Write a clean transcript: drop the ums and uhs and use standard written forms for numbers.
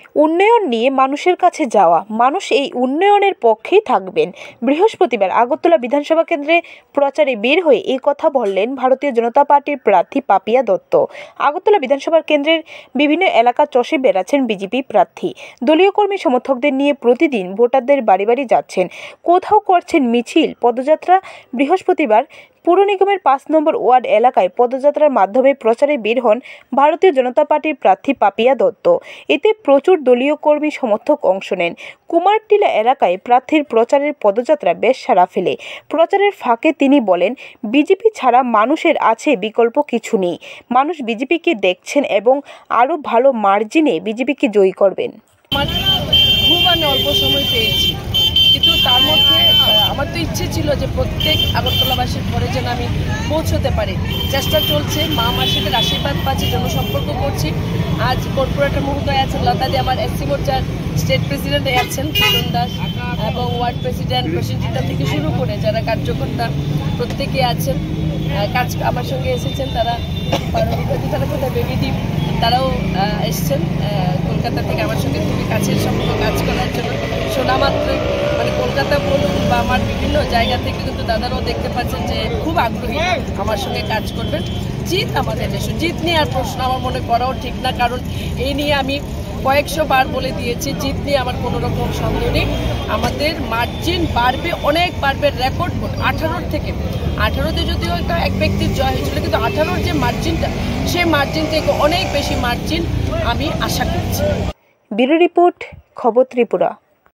উন্নয়ন নিয়ে মানুষের কাছে যাওয়া, মানুষ এই উন্নয়নের পক্ষেই থাকবেন। বৃহস্পতিবার আগরতলা বিধানসভা কেন্দ্রে প্রচারে বের হয়ে এই কথা বললেন ভারতীয় জনতা পার্টির প্রার্থী পাপিয়া দত্ত। আগরতলা বিধানসভা কেন্দ্রের বিভিন্ন এলাকা চষে বেড়াচ্ছেন বিজেপি প্রার্থী। দলীয় কর্মী সমর্থকদের নিয়ে প্রতিদিন ভোটারদের বাড়ি বাড়ি যাচ্ছেন, কোথাও করছেন মিছিল, পদযাত্রা। বৃহস্পতিবার পুর নিগমের 5 নম্বর ওয়ার্ড এলাকায় পদযাত্রার মাধ্যমে প্রচারে বের হন ভারতীয় জনতা পার্টির প্রার্থী পাপিয়া দত্ত। এতে প্রচুর দলীয় কর্মী সমর্থক অংশ নেন। কুমারটিলা এলাকায় প্রার্থীর প্রচারের পদযাত্রা বেশ সাড়া ফেলে। প্রচারের ফাঁকে তিনি বলেন, বিজেপি ছাড়া মানুষের আছে বিকল্প কিছু নেই। মানুষ বিজেপিকে দেখছেন এবং আরও ভালো মার্জিনে বিজেপিকে জয়ী করবেন। খুব আমি অল্প সময় পেয়েছি, কিন্তু তার মধ্যে আমার তো ইচ্ছে ছিল যে প্রত্যেক আগরতলাবাসীর ঘরে যেন আমি পৌঁছতে পারি। চেষ্টা চলছে, মা মাসিদের আশীর্বাদ পাচ্ছি, জনসম্পর্ক করছি। আজ কর্পোরেটর মহোদয় আছেন, লতাদি আমার এসসি মোর্চার স্টেট প্রেসিডেন্ট আছেন সুজন দাস, এবং ওয়ার্ড প্রেসিডেন্ট প্রসেনজিতা থেকে শুরু করে যারা কার্যকর্তা প্রত্যেকে আছেন, কাজ আমার সঙ্গে এসেছেন। তারা তারা কোথায় বেবিদ্বীপ, তারাও এসছেন কলকাতা থেকে আমার সঙ্গে খুবই কাছের সম্পর্ক কাজ করার জন্য। শোনা মাত্রই মানে কলকাতা বলুন বা আমার বিভিন্ন জায়গা থেকে কিন্তু দাদারাও দেখতে পাচ্ছেন যে খুব আগ্রহী আমার সঙ্গে কাজ করবেন। জিত আমাদের দেশ, জিত নিয়ে আর প্রশ্ন আমার মনে করাও ঠিক না, কারণ এই নিয়ে আমি কয়েকশো বার বলে দিয়েছি, জিত নিয়ে আমার কোনো রকম সন্দেহ নেই। আমাদের মার্জিন বাড়বে, অনেক বাড়বে, রেকর্ড 18 থেকে 18তে যদিও এক ব্যক্তির জয় হয়েছিল, কিন্তু 18-র যে মার্জিনটা, সেই মার্জিন থেকে অনেক বেশি মার্জিন আমি আশা করছি। ব্যুরো রিপোর্ট, খবর ত্রিপুরা।